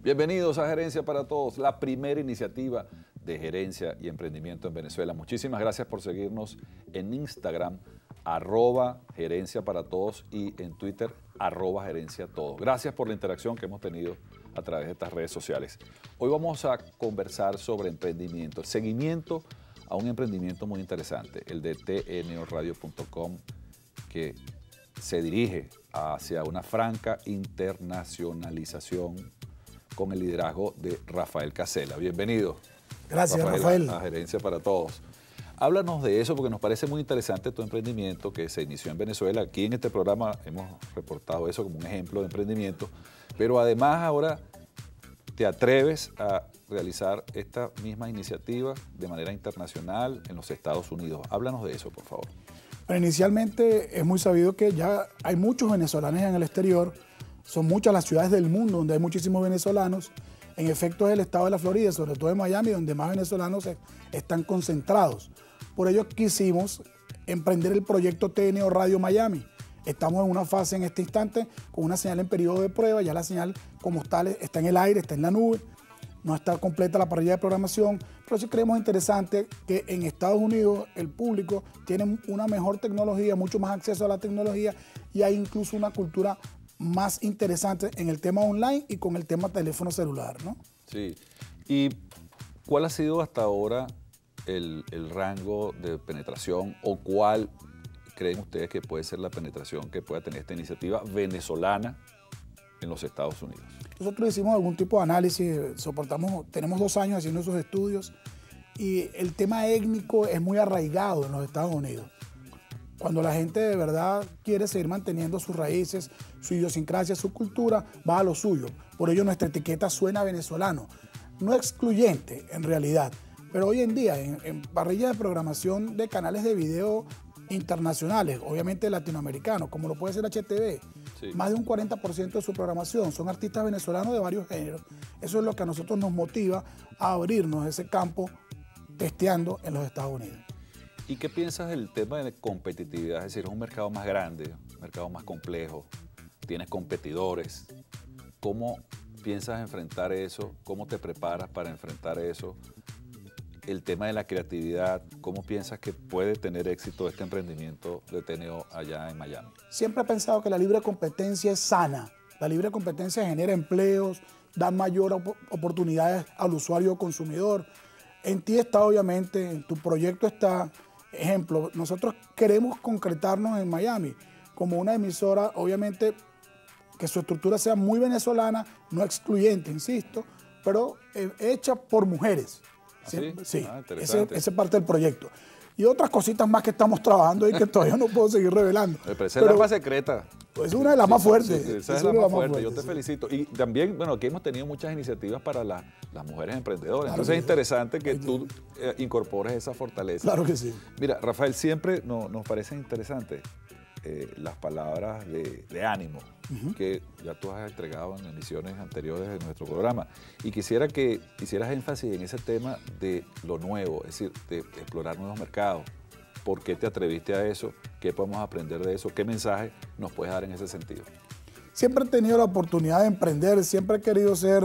Bienvenidos a Gerencia para Todos, la primera iniciativa de gerencia y emprendimiento en Venezuela. Muchísimas gracias por seguirnos en Instagram, @gerencia para todos, y en Twitter, @gerenciatodos. Gracias por la interacción que hemos tenido a través de estas redes sociales. Hoy vamos a conversar sobre emprendimiento, el seguimiento a un emprendimiento muy interesante, el de tneoradio.com, que se dirige hacia una franca internacionalización con el liderazgo de Rafael Casela. Bienvenido. Gracias, Rafael. A Gerencia para Todos. Háblanos de eso porque nos parece muy interesante tu emprendimiento que se inició en Venezuela. Aquí en este programa hemos reportado eso como un ejemplo de emprendimiento, pero además ahora te atreves a realizar esta misma iniciativa de manera internacional en los Estados Unidos. Háblanos de eso, por favor. Bueno, inicialmente es muy sabido que ya hay muchos venezolanos en el exterior. Son muchas las ciudades del mundo donde hay muchísimos venezolanos. En efecto, es el estado de la Florida, sobre todo en Miami, donde más venezolanos están concentrados. Por ello quisimos emprender el proyecto TNO Radio Miami. Estamos en una fase en este instante con una señal en periodo de prueba. Ya la señal como tal está en el aire, está en la nube. No está completa la parrilla de programación, pero sí creemos interesante que en Estados Unidos el público tiene una mejor tecnología, mucho más acceso a la tecnología, y hay incluso una cultura más interesante en el tema online y con el tema teléfono celular, ¿no? Sí. ¿Y cuál ha sido hasta ahora el rango de penetración, o cuál creen ustedes que puede ser la penetración que pueda tener esta iniciativa venezolana en los Estados Unidos? Nosotros hicimos algún tipo de análisis, tenemos 2 años haciendo esos estudios, y el tema étnico es muy arraigado en los Estados Unidos. Cuando la gente de verdad quiere seguir manteniendo sus raíces, su idiosincrasia, su cultura, va a lo suyo. Por ello nuestra etiqueta suena venezolano. No excluyente en realidad, pero hoy en día en parrillas de programación de canales de video internacionales, obviamente latinoamericanos, como lo puede ser HTV, sí, más de un 40% de su programación son artistas venezolanos de varios géneros. Eso es lo que a nosotros nos motiva a abrirnos ese campo testeando en los Estados Unidos. ¿Y qué piensas del tema de competitividad? Es decir, es un mercado más grande, un mercado más complejo, tienes competidores. ¿Cómo piensas enfrentar eso? ¿Cómo te preparas para enfrentar eso? El tema de la creatividad, ¿cómo piensas que puede tener éxito este emprendimiento de TNO allá en Miami? Siempre he pensado que la libre competencia es sana. La libre competencia genera empleos, da mayor oportunidades al usuario o consumidor. En ti está, obviamente, en tu proyecto está. Ejemplo, nosotros queremos concretarnos en Miami como una emisora, obviamente, que su estructura sea muy venezolana, no excluyente, insisto, pero hecha por mujeres. ¿Sí? Sí, esa es parte del proyecto. Y otras cositas más que estamos trabajando y que todavía no puedo seguir revelando. Pero esa es la más secreta. Es una de las más fuertes. Sí, esa es la más fuerte. Yo te felicito. Y también, bueno, aquí hemos tenido muchas iniciativas para las mujeres emprendedoras. Claro. Entonces es interesante que tú incorpores esa fortaleza. Claro que sí. Mira, Rafael, siempre nos parecen interesantes las palabras de ánimo que ya tú has entregado en emisiones anteriores de nuestro programa. Y quisiera que hicieras énfasis en ese tema de lo nuevo, es decir, de explorar nuevos mercados. ¿Por qué te atreviste a eso? ¿Qué podemos aprender de eso? ¿Qué mensaje nos puedes dar en ese sentido? Siempre he tenido la oportunidad de emprender, siempre he querido ser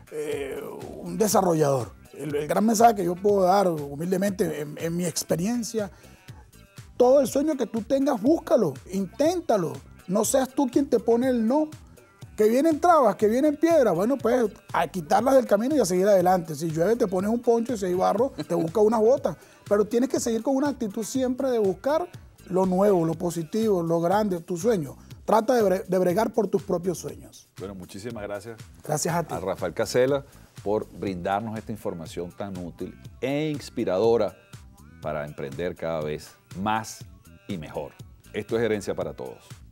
un desarrollador. El gran mensaje que yo puedo dar humildemente en mi experiencia: todo el sueño que tú tengas, búscalo, inténtalo. No seas tú quien te pone el no. Que vienen trabas, que vienen piedras, bueno, pues a quitarlas del camino y a seguir adelante. Si llueve te pones un poncho y si hay barro te buscas unas botas. Pero tienes que seguir con una actitud siempre de buscar lo nuevo, lo positivo, lo grande, tu sueño. Trata de bregar por tus propios sueños. Bueno, muchísimas gracias. Gracias a ti. A Rafael Casela por brindarnos esta información tan útil e inspiradora para emprender cada vez más y mejor. Esto es Gerencia para Todos.